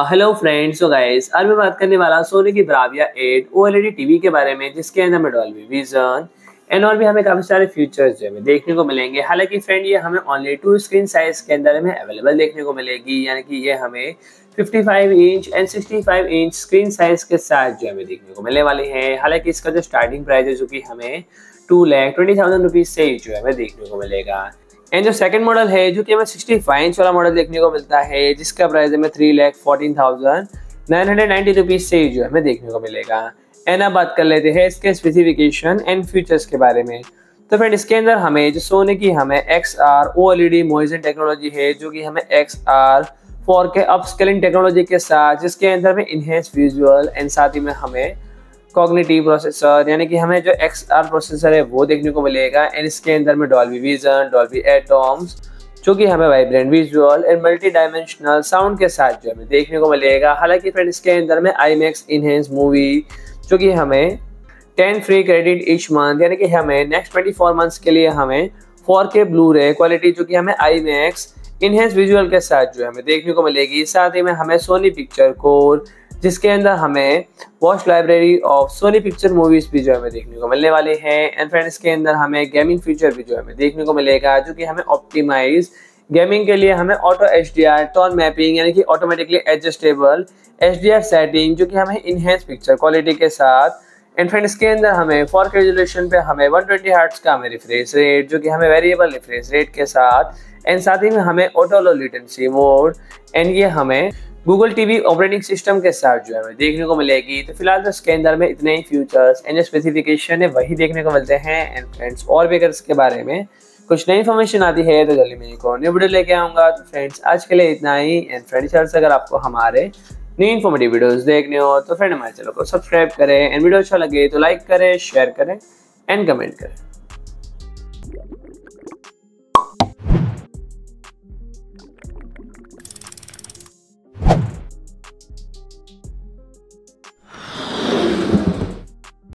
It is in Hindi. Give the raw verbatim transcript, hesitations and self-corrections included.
हेलो फ्रेंड्स, सो गाइस आज मैं बात करने वाला सोनी की ब्राविया एट ओएलईडी टीवी के बारे में, जिसके अंदर में डॉल्बी विजन एंड और भी हमें काफी सारे फीचर्स जो है देखने को मिलेंगे। हालांकि फ्रेंड ये हमें ओनली टू स्क्रीन साइज के अंदर में अवेलेबल देखने को मिलेगी, यानी कि ये हमें पचपन इंच एंड पैंसठ इंच स्क्रीन साइज के साथ जो हमें देखने को मिलने वाली है। हालांकि इसका जो स्टार्टिंग प्राइस है जो कि हमें two lakh twenty thousand rupees से जो है हमें देखने को मिलेगा। एंड जो सेकंड मॉडल है जो कि हमें पैंसठ इंच वाला मॉडल देखने को मिलता है, जिसका प्राइस हमें three lakh fourteen thousand nine hundred ninety rupees से जो हमें देखने को मिलेगा। एंड अब बात कर लेते हैं इसके स्पेसिफिकेशन एंड फीचर्स के बारे में। तो फ्रेंड इसके अंदर हमें जो सोनी की हमें X R OLED motion technology है, जो कि हमें X R four K upscaling technology के साथ, जिसके अंदर में इनहेंस विजुअल एंड साथ ही में हमें कॉग्निटिव प्रोसेसर यानी कि हमें जो एक्स आर प्रोसेसर है वो देखने को मिलेगा। एंड इसके अंदर में डॉल्बी विजन, डॉल्बी एटॉम्स, जो कि हमें vibrant visual and multi dimensional sound के साथ जो हमें देखने को मिलेगा। हालांकि फ्रेंड इसके अंदर में आई मैक्स इनहेंस मूवी, जो कि हमें ten free credit each month, यानी कि हमें नेक्स्ट ट्वेंटी फोर मंथ्स के लिए हमें फोर के ब्लू रे क्वालिटी, जो कि हमें आई मैक्स इनहेंस विजुअल के साथ जो हमें देखने को मिलेगी। साथ ही में हमें सोनी पिक्चर कोर, जिसके अंदर हमें watch library of Sony picture movies भी जो हमें देखने को मिलने वाले हैं। एंड फ्रेंड्स के अंदर हमें गेमिंग फीचर भी जो हमें देखने को मिलेगा, जो कि हमें ऑप्टिमाइज गेमिंग के लिए हमें auto H D R tone mapping, यानी कि automatically adjustable H D R setting, जो कि हमें इनहेंस पिक्चर क्वालिटी के साथ। एंड फ्रेंड्स के अंदर हमें फोर के रेजोल्यूशन पे हमें वन ट्वेंटी हर्ट्ज का हमें रिफ्रेश रेट, जो कि हमें वेरिएबल रिफ्रेश रेट के साथ। एंड साथ ही में हमें auto low latency mode, and ये हमें गूगल टीवी ऑपरेटिंग सिस्टम के साथ जो है हमें देखने को मिलेगी। तो फिलहाल तो इसके अंदर में इतने ही फीचर्स एंड जो स्पेसिफिकेशन है वही देखने को मिलते हैं। एंड फ्रेंड्स और भी अगर इसके बारे में कुछ नई इन्फॉर्मेशन आती है तो जल्दी मैं एक और न्यू वीडियो लेके आऊँगा। तो फ्रेंड्स आज के लिए इतना ही। एंड फ्रेंड्स अगर आपको हमारे नई इन्फॉर्मेटिव वीडियोस देखने हो तो फ्रेंड हमारे चैनल को सब्सक्राइब करें, एंड वीडियो अच्छा लगे तो लाइक करें, शेयर करें एंड कमेंट करें।